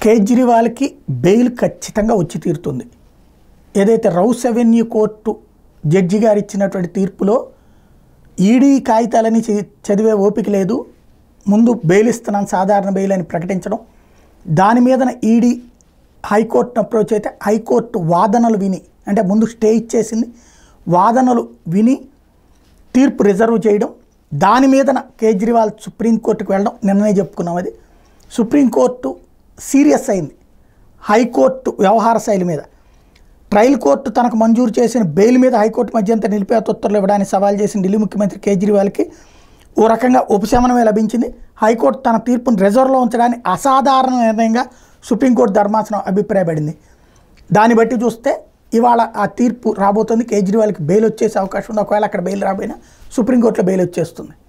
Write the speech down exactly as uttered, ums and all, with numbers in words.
కేజ్రీవాల్కి bail ఖచ్చితంగా వచ్చి తీరుతుంది. ఏదైతే రౌస్ అవెన్యూ కోర్టు జడ్జి గారు ఇచ్చినటువంటి తీర్పులో ఈడీ కాగితాలని చదివే ఓపిక లేదు, ముందు బెయిల్ ఇస్తున్నాను సాధారణ బెయిల్ అని ప్రకటించడం, దాని మీదన ఈడీ హైకోర్టును అప్రోచ్ అయితే హైకోర్టు వాదనలు విని, అంటే ముందు స్టే ఇచ్చేసింది, వాదనలు విని తీర్పు రిజర్వ్ చేయడం, దాని మీదన కేజ్రీవాల్ సుప్రీంకోర్టుకు వెళ్ళడం. నిన్ననే చెప్పుకున్నాం, అది సుప్రీంకోర్టు సీరియస్ అయింది హైకోర్టు వ్యవహార శైలి మీద. ట్రయల్ కోర్టు తనకు మంజూరు చేసిన బెయిల్ మీద హైకోర్టు మధ్యంతర నిలిపేత ఉత్తర్వులు ఇవ్వడానికి సవాల్ చేసిన ఢిల్లీ ముఖ్యమంత్రి కేజ్రీవాల్కి ఓ రకంగా ఉపశమనమే లభించింది. హైకోర్టు తన తీర్పును రిజర్వ్లో ఉంచడానికి అసాధారణ నిర్ణయంగా సుప్రీంకోర్టు ధర్మాసనం అభిప్రాయపడింది. దాన్ని బట్టి చూస్తే ఇవాళ ఆ తీర్పు రాబోతుంది. కేజ్రీవాల్కి బెయిల్ వచ్చేసే అవకాశం ఉంది. ఒకవేళ అక్కడ బెయిల్ రాబోయినా సుప్రీంకోర్టులో బెయిల్ వచ్చేస్తుంది.